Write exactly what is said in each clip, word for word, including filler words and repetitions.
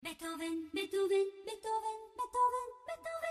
Beethoven, Beethoven, Beethoven, Beethoven, Beethoven,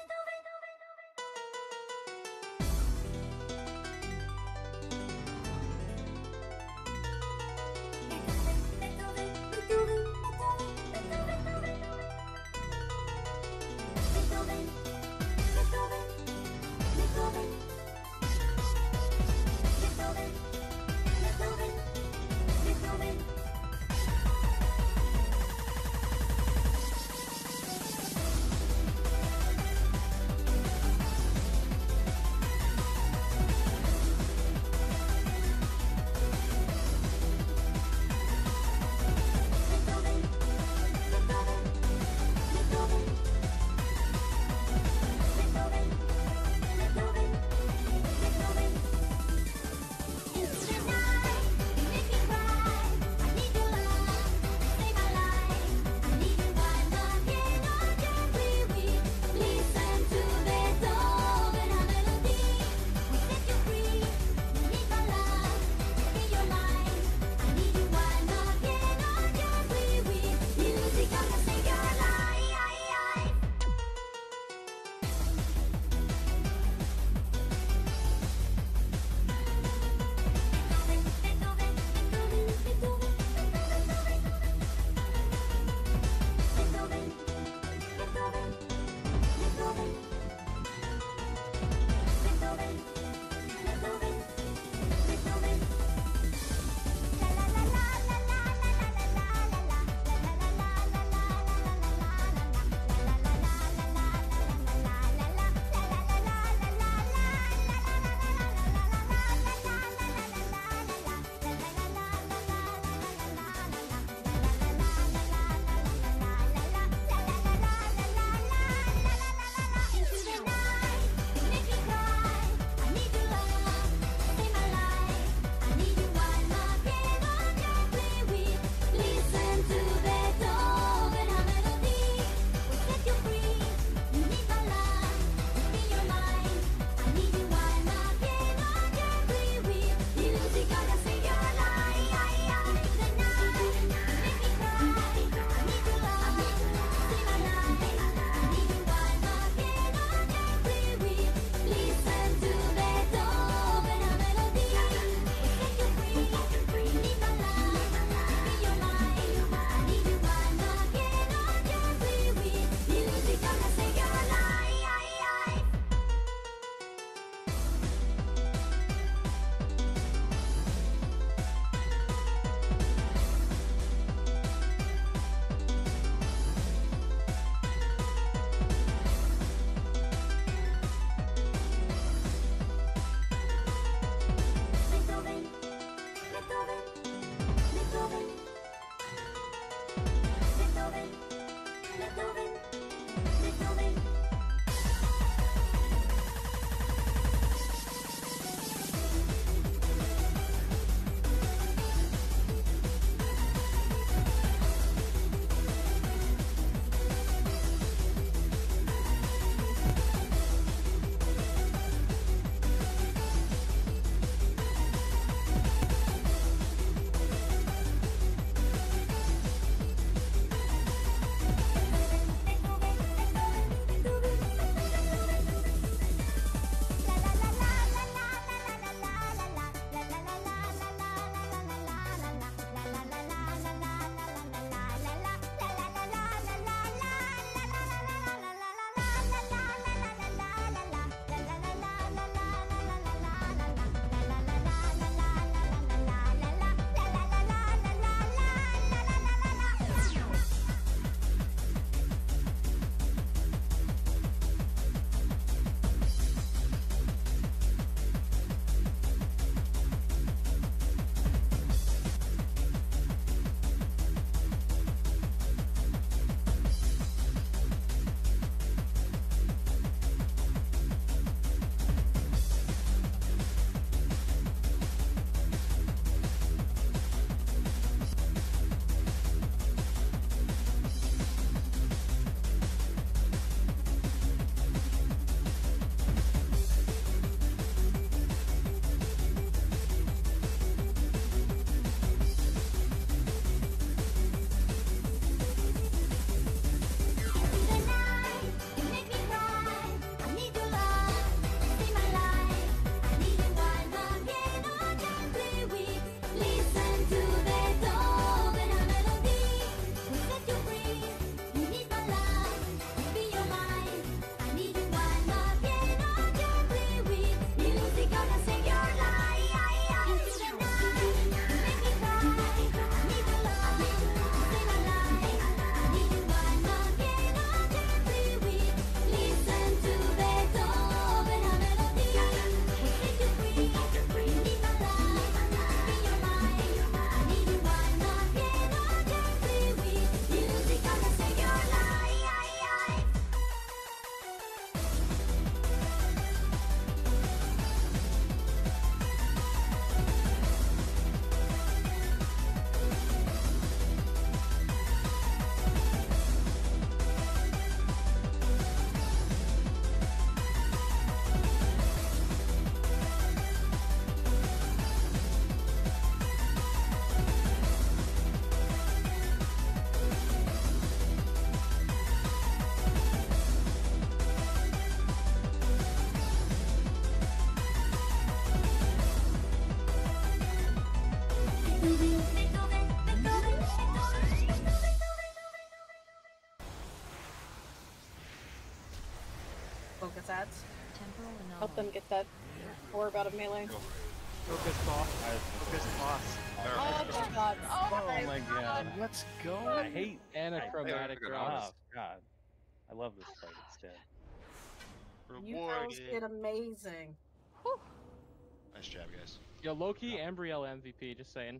focus ads. Temporal anomaly. Help them get that orb out of melee. Focus boss. Focus boss. Oh my god. Oh, Oh my my god. Let's go. I hate Anachromatic Oh drops. god. I love this fight instead. You girls did amazing. Whew. Nice job, guys. Yo, Loki, Ambrielle M V P, just saying.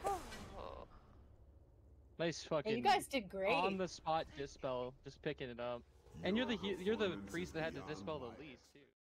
Nice fucking. Hey, you guys did great. On the spot dispel, just picking it up. And you're the he you're the priest that had to dispel the least too.